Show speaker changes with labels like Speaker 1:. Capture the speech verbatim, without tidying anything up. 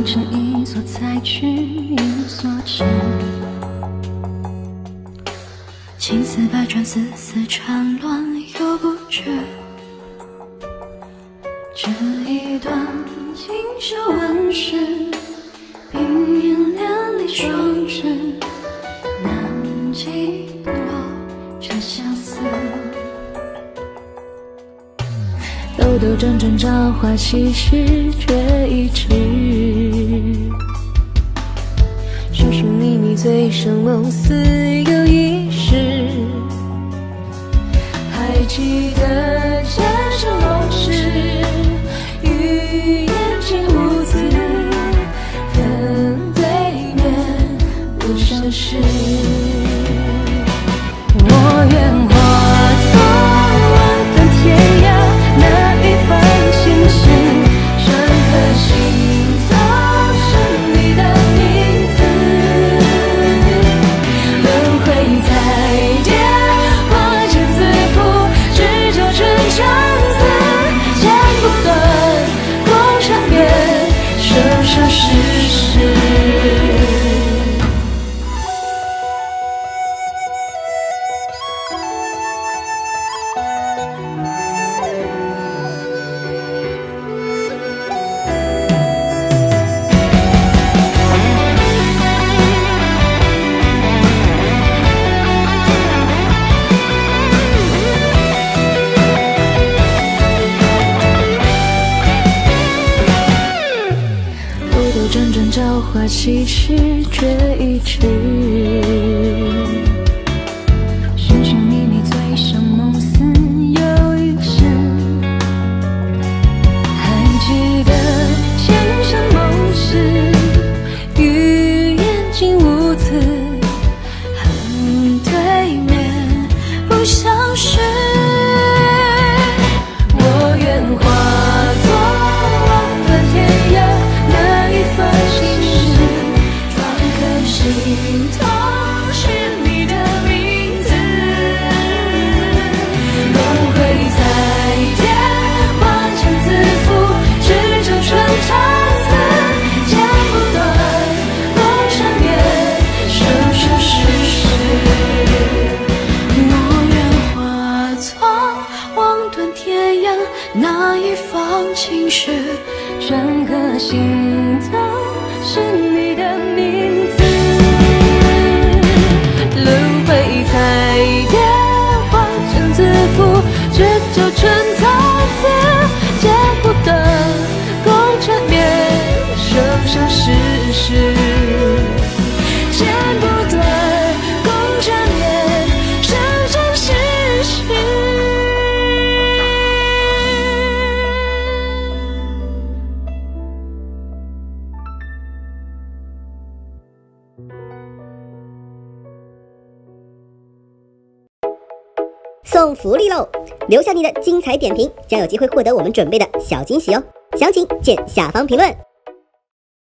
Speaker 1: 成一所采取一所止，情丝百转，丝丝缠乱又不绝。这一段锦绣文饰，冰眼连理双指，难寄落这相思。兜兜转转，朝花夕拾，却一枝。寻寻觅觅，醉生梦死又一世。还记得前生往事，语言竟无字，恨对面不相识。我愿化作万端天涯，那一方情事，深刻心头是你的名字。轮回在颠，花间自负，只求春长丝，剪不断，光缠绵，生生世世。辗转朝花夕拾，却一枝。寻寻觅觅，醉生梦死又一世。还记得前生梦事，语言竟无字，恨对面不相识。我愿化作万端天涯，那一方心事，篆刻心头是你的名字。轮回在颠，花间自负，只求春长丝，剪不断，光缠绵，生生世世。我愿化作望断天涯，那一方情事，整个心头是你的名字。轮回在颠，花间自负，只求春草丝，剪不断，共缠绵，生生世世。剪不断，共缠绵，生生世世。
Speaker 2: 送福利喽！留下你的精彩点评，将有机会获得我们准备的小惊喜哦！详情见下方评论。